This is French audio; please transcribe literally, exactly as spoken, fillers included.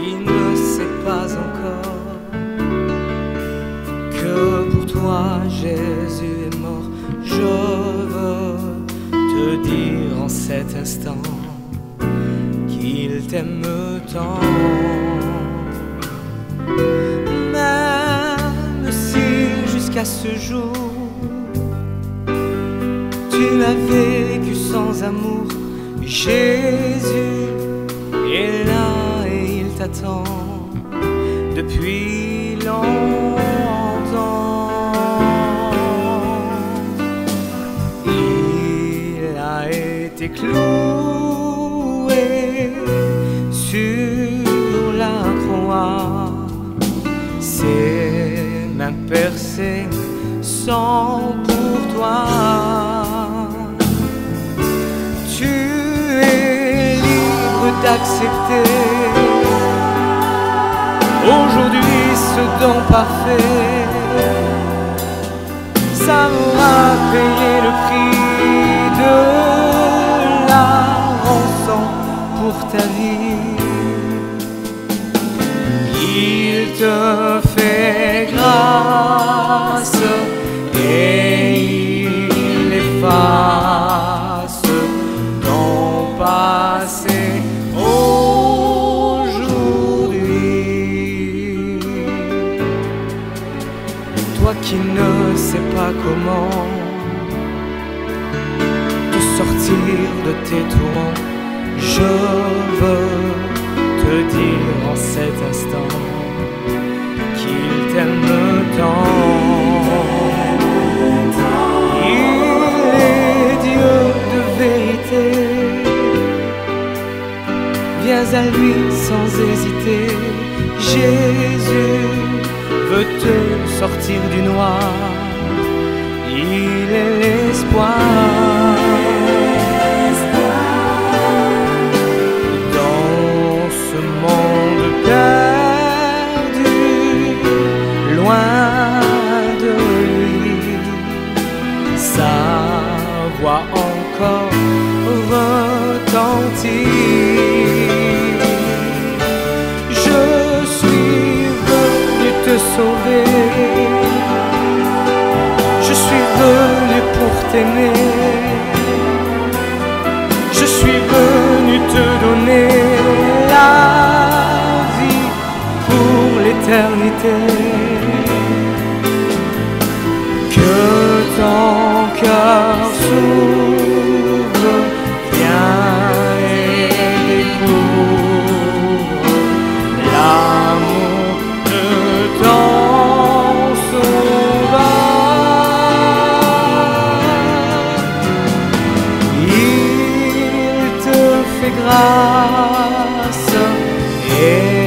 qui ne sait pas encore que pour toi Jésus est mort. Je veux te dire en cet instant qu'il t'aime tant. Même si jusqu'à ce jour tu as vécu sans amour, Jésus est là et il t'attend depuis longtemps. Il a été cloué sur la croix, ses mains percées sont pour toi. Tu es libre d'accepter aujourd'hui ce don parfait. Ça aura payé le prix de la rançon pour ta vie. Il te fait grâce et il efface ton passé aujourd'hui. Toi qui ne sais pas comment te sortir de tes tourments, je veux te dire en cet instant qu'il t'aime tant. Il est Dieu de vérité. Viens à lui sans hésiter. Jésus veut te sortir du noir. Il est l'espoir. Dans ce monde perdu, loin de lui, sa voix encore retentit. Je suis venu te sauver, je suis venu pour t'aimer, je suis venu te donner la vie pour l'éternité. Que ton cœur s'ouvre, viens et découvre l'amour de ton sauveur. Il te fait grâce et